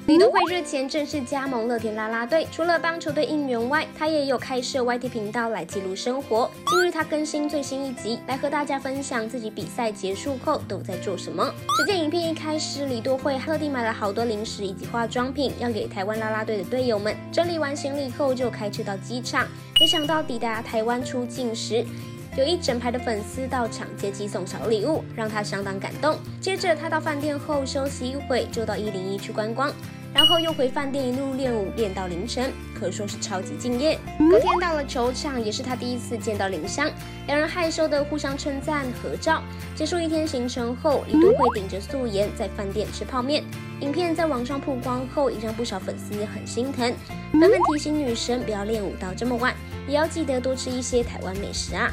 李多慧日前正式加盟乐天啦啦队，除了帮球队应援外，她也有开设 YT 频道来记录生活。近日她更新最新一集，来和大家分享自己比赛结束后都在做什么。只见影片一开始，李多慧特地买了好多零食以及化妆品，要给台湾啦啦队的队友们。整理完行李后，就开车到机场。没想到抵达台湾出境时，有一整排的粉丝到场接机送小礼物，让他相当感动。接着他到饭店后休息一会，就到101去观光，然后又回饭店一路练舞，练到凌晨，可说是超级敬业。隔天到了球场，也是他第一次见到林湘，两人害羞的互相称赞合照。结束一天行程后，李多慧顶着素颜在饭店吃泡面。影片在网上曝光后，也让不少粉丝很心疼，纷纷提醒女神不要练舞到这么晚，也要记得多吃一些台湾美食啊。